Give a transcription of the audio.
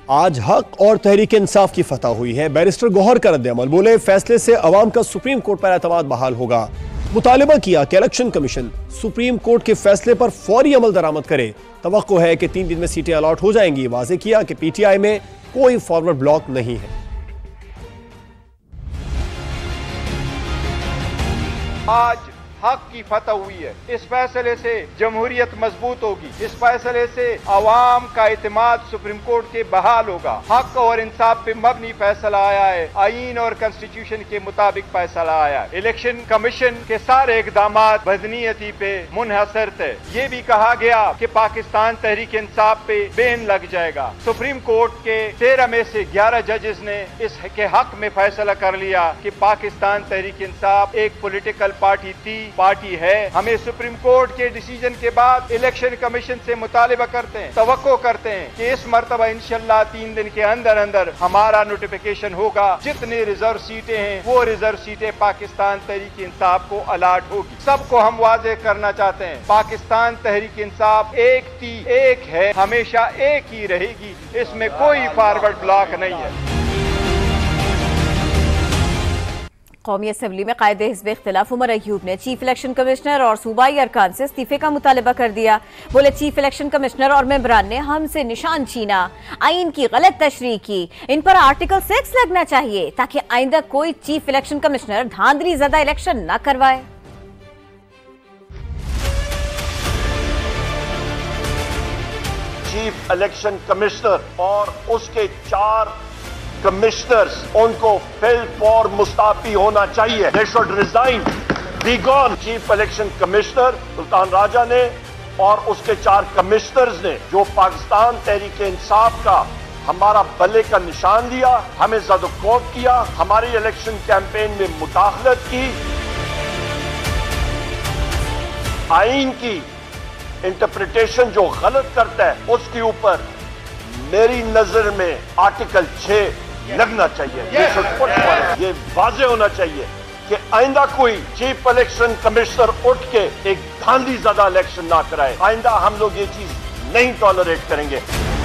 आज हक और तहरीक इंसाफ की फतह हुई है। बैरिस्टर गौहर का रद्द-ए-अमल, बोले फैसले से अवाम का सुप्रीम कोर्ट पर एतमाद बहाल होगा। मुतालिबा किया कि इलेक्शन कमीशन सुप्रीम कोर्ट के फैसले पर फौरी अमल दरामद करे। तवक्को है कि 3 दिन में सीटें अलॉट हो जाएंगी। वाज़ेह किया कि पीटीआई में कोई फॉरवर्ड ब्लॉक नहीं है। आज हक की फतह हुई है। इस फैसले से जमहूरियत मजबूत होगी। इस फैसले से अवाम का इत्मीनान सुप्रीम कोर्ट के बहाल होगा। हक और इंसाफ पे मबनी फैसला आया है। आईन और कॉन्स्टिट्यूशन के मुताबिक फैसला आया है। इलेक्शन कमीशन के सारे इकदाम वज़नीयती पे मुनहसर थे। ये भी कहा गया कि पाकिस्तान तहरीक इंसाफ पे बैन लग जाएगा। सुप्रीम कोर्ट के 13 में से 11 जजेस ने इसके हक में फैसला कर लिया कि पाकिस्तान तहरीक इंसाफ एक पॉलिटिकल पार्टी है। हमें सुप्रीम कोर्ट के डिसीजन के बाद इलेक्शन कमीशन से मुतालिबा करते हैं, तवक्को करते हैं कि इस मर्तबा इंशाल्लाह 3 दिन के अंदर अंदर हमारा नोटिफिकेशन होगा। जितनी रिजर्व सीटें हैं वो रिजर्व सीटें पाकिस्तान तहरीक इंसाफ को अलॉट होगी। सबको हम वाजे करना चाहते हैं, पाकिस्तान तहरीक इंसाफ एक थी, एक है, हमेशा एक ही रहेगी। इसमें कोई फॉरवर्ड ब्लॉक नहीं है। कौमी असम्बली में कायदे हिज़्ब इख्तिलाफ उमर अयूब ने चीफ इलेक्शन कमिश्नर और सूबाई अरकान से इस्तीफे का मुतालबा कर दिया। बोले चीफ इलेक्शन कमिश्नर और मेंबरान ने हमसे निशान छीना, आइन की गलत तशरीह की। इन पर आर्टिकल 6 लगना चाहिए ताकि आइंदा कोई चीफ इलेक्शन कमिश्नर धांधली ज़दा इलेक्शन न करवाए। चीफ इलेक्शन कमिश्नर और उसके 4 कमिश्नर्स, उनको फिल फॉर मुस्ताफी होना चाहिए। They should resign, be gone. Chief election commissioner Sultan Raja ने और उसके 4 कमिश्नर्स ने जो पाकिस्तान तहरीक इंसाफ का हमारा बल्ले का निशान लिया, हमें ज़द-ओ-खौफ किया, हमारी इलेक्शन कैंपेन में मुदाखलत की, आइन की इंटरप्रिटेशन जो गलत करता है उसके ऊपर मेरी नजर में आर्टिकल 6 लगना चाहिए। ये वाज़ेह होना चाहिए कि आइंदा कोई चीफ इलेक्शन कमिश्नर उठ के एक धांधली ज़दा इलेक्शन ना कराए। आइंदा हम लोग ये चीज नहीं टॉलरेट करेंगे।